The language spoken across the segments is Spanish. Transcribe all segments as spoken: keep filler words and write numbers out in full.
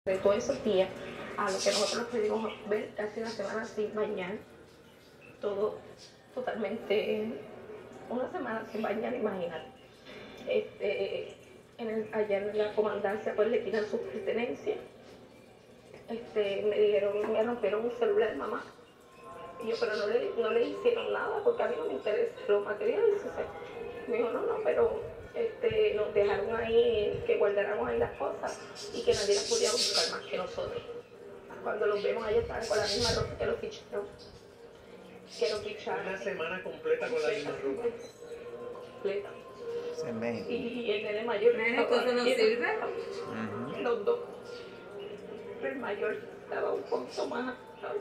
De todos esos días, a lo que nosotros nos pudimos ver casi una semana sin bañar, todo totalmente, una semana sin bañar, imagínate. Este, en el, allá en la comandancia pues le tiran sus pertenencias. Este, me dijeron, me rompieron un celular, mamá. Y yo, pero no le, no le hicieron nada porque a mí no me interesa los materiales. O sea, me dijo, no, no, pero este, nos dejaron ahí que guardáramos ahí las cosas y que nadie las podía buscar más que nosotros. Cuando los vemos, ahí están con la misma ropa que los ficharon. Que los ficharon. Una semana completa con la misma ropa. Completa. Se me... Y, y el nene mayor. ¿Nene, cosa no sirve? Uh-huh. Los dos. El mayor estaba un poquito más asustado.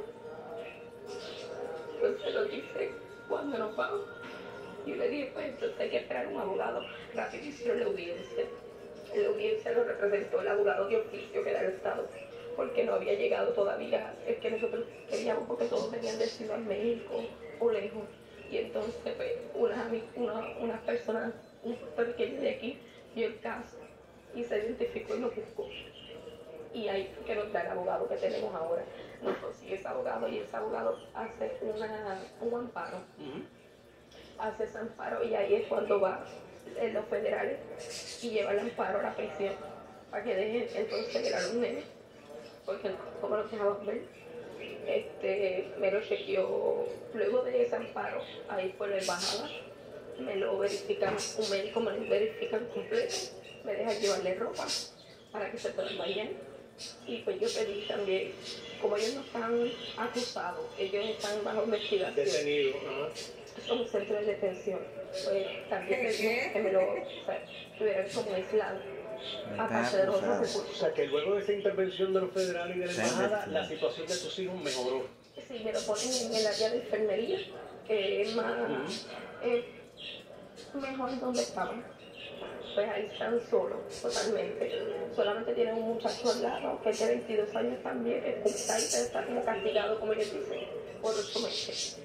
Entonces lo dice cuando nos vamos. Yo le dije, pues entonces hay que esperar un abogado. Rápido hicieron la audiencia. La audiencia lo representó el abogado de oficio que era el Estado, porque no había llegado todavía. Es que nosotros queríamos, porque todos venían de Ciudad México o lejos. Y entonces, pues, unas una, una personas, un puertorriqueño de aquí, vio el caso y se identificó y lo buscó. Y ahí que nos da el abogado que tenemos ahora. Nos consigue ese abogado y ese abogado hace una, un amparo. Uh-huh. Hace ese amparo y ahí es cuando va en los federales y lleva el amparo a la prisión para que dejen entonces ver a los nenes, porque como lo dejaban ver, este, me lo chequeó luego de ese amparo, ahí fue la embajada, me lo verifican, un médico me lo verifican completo, me deja llevarle ropa para que se puedan bañar. Y pues yo pedí también, como ellos no están acusados, ellos están bajo investigación. Detenidos, ¿no? Son un centro de detención, pues también pedí que me lo, o sea, tuvieran como aislado, aparte de los otros recursos. O sea, que luego de esa intervención de los federales y de la embajada, la situación de tus hijos mejoró. Sí, me lo ponen en el área de enfermería, que es más, uh-huh. eh, mejor donde estaban. Pues ahí están solos, totalmente. Solamente tienen un muchacho al lado, que es de veintidós años también, que está ahí, pero está como castigado, como ellos dicen, por ocho meses.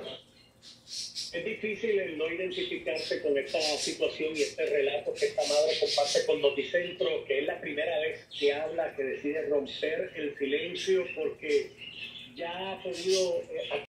Es difícil el no identificarse con esta situación y este relato que esta madre comparte con Noticentro, que es la primera vez que habla, que decide romper el silencio porque ya ha podido... Eh,